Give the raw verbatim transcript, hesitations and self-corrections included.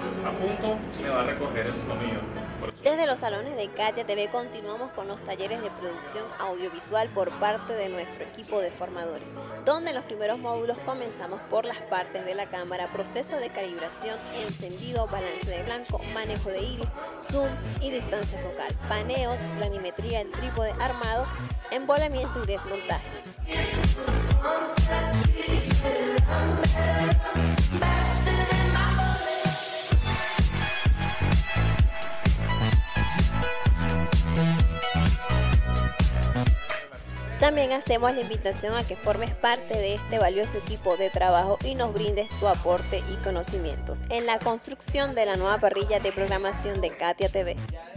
a punto me va a recoger el sonido. Por eso- Desde los salones de Katia T V continuamos con los talleres de producción audiovisual por parte de nuestro equipo de formadores, donde en los primeros módulos comenzamos por las partes de la cámara, proceso de calibración, encendido, balance de blanco, manejo de iris, zoom y distancia focal, paneos, planimetría, el trípode armado, envolvimiento y desmontaje. También hacemos la invitación a que formes parte de este valioso equipo de trabajo y nos brindes tu aporte y conocimientos en la construcción de la nueva parrilla de programación de Katia T V.